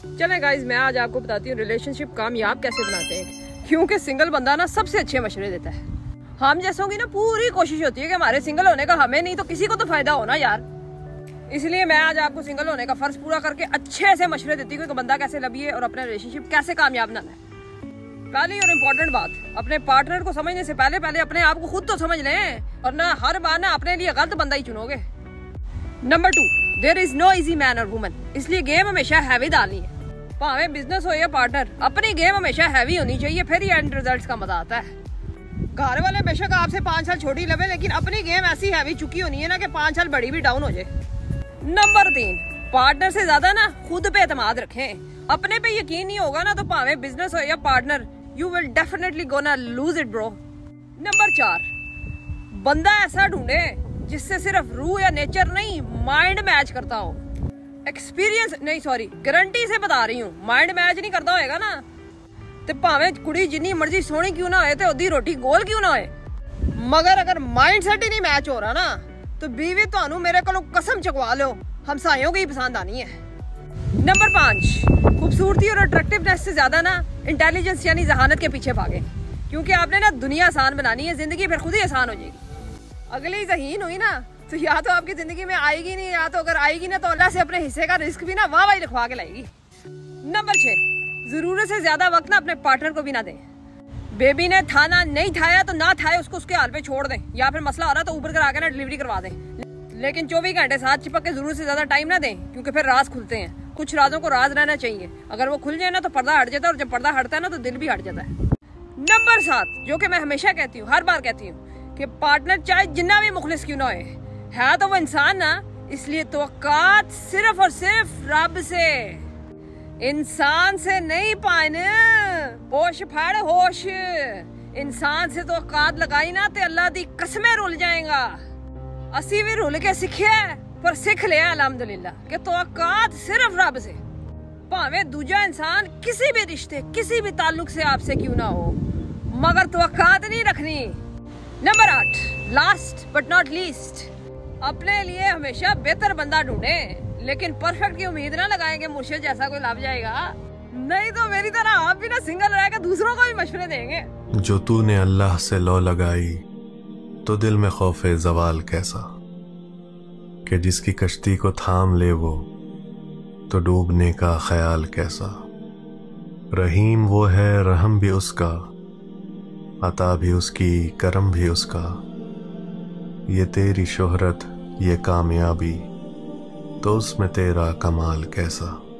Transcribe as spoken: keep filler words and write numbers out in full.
चले गाइज, मैं आज आपको बताती हूँ रिलेशनशिप कामयाब कैसे बनाते हैं। क्योंकि सिंगल बंदा ना सबसे अच्छे मशवरे देता है। हम जैसों की ना पूरी कोशिश होती है कि हमारे सिंगल होने का हमें नहीं तो किसी को तो फायदा हो ना यार। इसलिए मैं आज आपको सिंगल होने का फर्ज पूरा करके अच्छे से मशवरे देती हूँ कि बंदा कैसे लभिए और अपना रिलेशनशिप कैसे कामयाब बनाना है। पहली और इम्पोर्टेंट बात, अपने पार्टनर को समझने से पहले पहले अपने आप को खुद तो समझ लें और ना हर बार ना अपने लिए गलत बंदा ही चुनोगे। Number two, there is no easy man और वुमन, इसलिए गेम हमेशा हैवी डालनी है। भावे बिजनेस हो या पार्टनर, अपनी गेम हमेशा हैवी होनी चाहिए, फिर ही एंड रिजल्ट्स का मजा आता है। घर वाले बेशक आपसे पाँच साल छोटी लगे, लेकिन अपनी गेम ऐसी हैवी चुकी होनी है ना कि पाँच साल बड़ी भी डाउन हो जाए। नंबर तीन, पार्टनर से ज्यादा ना खुद पे एतमाद रखें। अपने पे यकीन नहीं होगा ना तो भावे बिजनेस हो या partner, you will definitely gonna lose it bro. Number चार, बंदा ऐसा ढूंढे जिससे सिर्फ रूह या नेचर नहीं माइंड मैच करता हो। एक्सपीरियंस नहीं, सॉरी गारंटी से बता रही हूँ, माइंड मैच नहीं करता होएगा ना तो भावे कुड़ी जिन्नी मर्जी सोहनी क्यों ना होए ते ओदी रोटी गोल क्यों ना होए, मगर अगर माइंड सेट ही नहीं मैच हो रहा ना तो बीवी तो मेरे को कसम चकवा लो हमसायों की ही पसंद आनी है। नंबर पाँच, खूबसूरती और अट्रैक्टिवनेस से ज्यादा ना इंटेलिजेंस यानी जहानत के पीछे भागे। क्योंकि आपने ना दुनिया आसान बनानी है, जिंदगी फिर खुद ही आसान हो जाएगी। अगली ज़हीन हुई ना तो या तो आपकी जिंदगी में आएगी नहीं, या तो अगर आएगी ना तो अल्लाह से अपने हिस्से का रिस्क भी ना वाह वाह लिखवा के लाएगी। नंबर छह, जरूरत से ज्यादा वक्त ना अपने पार्टनर को भी ना दें। बेबी ने थाना नहीं थाया तो ना थाए, उसको उसके हाल पे छोड़ दें, या फिर मसला हो रहा तो ऊबर करा के ना डिलीवरी करवा दें। लेकिन चौबीस घंटे साथ चिपक के जरूरत से ज्यादा टाइम ना दें, क्योंकि फिर राज खुलते हैं। कुछ राजों को राज रहना चाहिए, अगर वो खुल जाए ना तो पर्दा हट जाता है, और जब पर्दा हटता है ना तो दिल भी हट जाता है। नंबर सात, जो कि मैं हमेशा कहती हूँ, हर बार कहती हूँ कि पार्टनर चाहे जितना भी मुखलिस क्यों ना होए, है तो वो इंसान ना, इसलिए तवक्कात सिर्फ और सिर्फ रब से, इंसान से नहीं पाने। होश फाड़ होश, इंसान से तवक्कात लगाई ना तो अल्लाह दी कसमें रुल जाएगा। असी भी रुल के सीखे पर सीख लिया अल्हम्दुलिल्लाह कि तवक्कात सिर्फ रब से, भावे दूजा इंसान किसी भी रिश्ते किसी भी ताल्लुक से आपसे क्यों ना हो, मगर तवक्कात नहीं रखनी। नंबर आठ, लास्ट बट नॉट लीस्ट, अपने लिए हमेशा बेहतर बंदा ढूंढे, लेकिन परफेक्ट की उम्मीद ना लगाएंगे मुर्शिद जैसा कोई लाभ जाएगा, नहीं तो मेरी तरह आप भी ना सिंगल रह के दूसरों को भी मशवरे देंगे। जो तूने अल्लाह से लौ लगाई तो दिल में खौफे जवाल कैसा, कि जिसकी कश्ती को थाम ले वो तो डूबने का ख्याल कैसा। रहीम वो है रहम भी उसका, अता भी उसकी करम भी उसका, ये तेरी शोहरत ये कामयाबी तो उसमें तेरा कमाल कैसा।